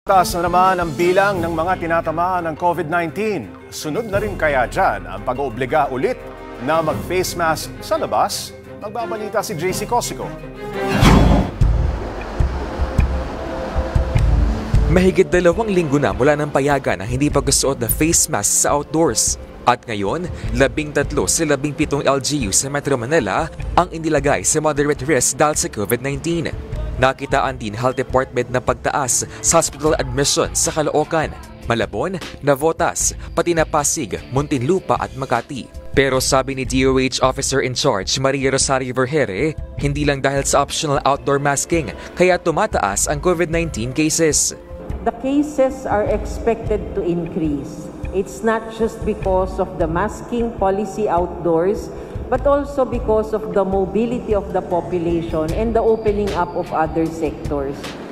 Taas na naman ang bilang ng mga tinatamaan ng COVID-19. Sunod na rin kaya dyan ang pag-oobliga ulit na mag-face mask sa labas? Magbabalita si JC Cosico. Mahigit 2 linggo na mula ng payagan na hindi pagsusuot na face mask sa outdoors. At ngayon, 13 sa 17 LGU sa Metro Manila ang inilagay sa moderate risk dahil sa COVID-19. Nakitaan din Health Department na pagtaas sa hospital admission sa Caloocan, Malabon, Navotas, pati na Pasig, Muntinlupa at Makati. Pero sabi ni DOH Officer in Charge Maria Rosario Vergere, hindi lang dahil sa optional outdoor masking kaya tumataas ang COVID-19 cases. The cases are expected to increase. It's not just because of the masking policy outdoors, but also because of the mobility of the population and the opening up of other sectors.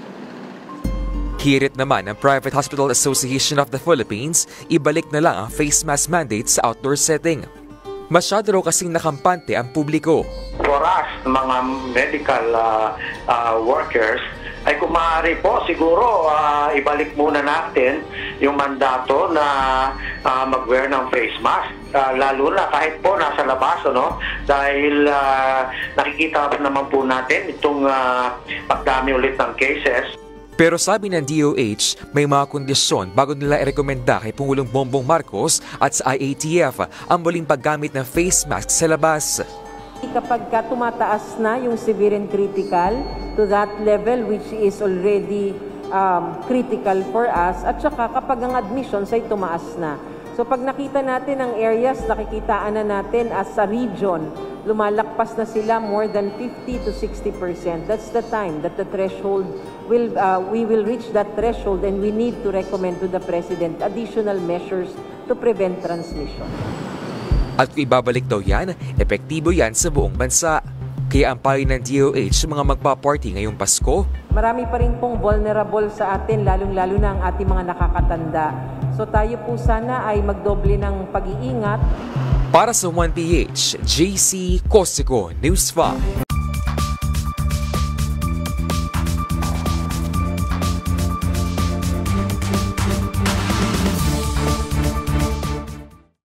Hirit naman ng Private Hospital Association of the Philippines, ibalik na lang ang face mask mandate sa outdoor setting. Masyado raw kasing nakampante ang publiko. For us, mga medical workers, ay kung maaari po siguro ibalik muna natin yung mandato na mag-wear ng face mask. Lalo na kahit po nasa labas, dahil nakikita naman po natin itong pagdami ulit ng cases. Pero sabi ng DOH, may mga kondisyon bago nila irekomenda kay Pangulong Bongbong Marcos at sa IATF ang muling paggamit ng face mask sa labas. Kapag tumataas na yung severe and critical to that level which is already critical for us, at saka kapag ang admissions ay tumaas na. So pag nakita natin ang areas, nakikitaan na natin as a region, lumalakpas na sila more than 50 to 60%. That's the time that the threshold we will reach that threshold, and we need to recommend to the President additional measures to prevent transmission. At kung ibabalik daw yan, epektibo yan sa buong bansa. Kaya ang payo ng DOH sa mga magpa-party ngayong Pasko, marami pa rin pong vulnerable sa atin, lalong-lalo na ang ating mga nakakatanda. So tayo po sana ay magdoble ng pag-iingat. Para sa 1PH, JC Cosico, News 5.